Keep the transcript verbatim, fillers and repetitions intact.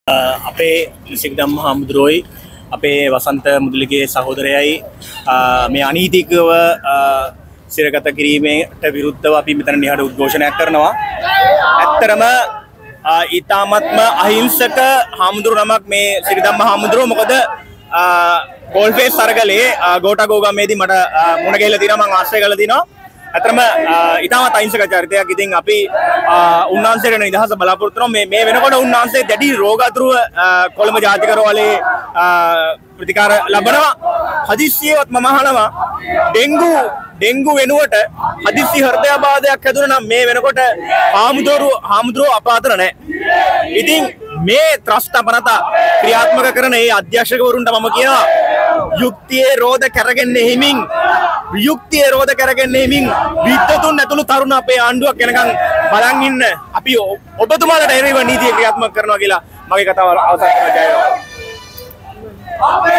අපේ සිග්දම් හාමුදුරුවෝයි අපේ වසන්ත මුදලිගේ සහෝදරයයි මේ අනීතිකව සිරගත කිරීමට විරුද්ධව අපි මෙතන නිහඬ උද්ඝෝෂණයක් කරනවා. ඇත්තරම ඊ타මත්ම අහිංසක හාමුදුරු නමක් මේ සිරිධම්ම හාමුදුරුවෝ. මොකද ගෝල්ෆේස් අරගලේ ගෝඨාගෝගමේදී මට මුණ ගැහිලා තියෙනවා, මම ආශ්‍රය කරලා තියෙනවා. ඇත්තටම ඊටමත් අහිංසක චරිතයක්. ඉතින් අපි උන්වහන්සේට නිදහස බලාපොරොත්තු වෙනවා. මේ මේ වෙනකොට උන්වහන්සේ දැඩි රෝග අතුරු කොළඹ ජාතික රෝහලේ ප්‍රතිකාර ලබනවා. හදිස්සියවත් මම අහනවා ඩෙන්ගු ඩෙන්ගු වෙනුවට හදිස්සි හෘදයාබාධයක් හැදුණා නම් මේ වෙනකොට හාමුදුරු හාමුදුරුවෝ අප අතර නැහැ. ඉතින් මේ ත්‍රස්ත අපනත ක්‍රියාත්මක කරන ඒ අධ්‍යක්ෂකවරුන්ට මම කියනවා යුක්තියේ රෝධ කරගෙන හිමින් යුක්තියේ රෝධ කරගෙන හිමින් විද්වතුන් ඇතුළු තරුණ අපේ ආණ්ඩුවක් යනකම් බලන් ඉන්න අපි ඔබතුමාලට එරෙහිව නීතිය ක්‍රියාත්මක කරනවා කියලා මගේ කතාව අවසන් කරනවා. ජය වේවා.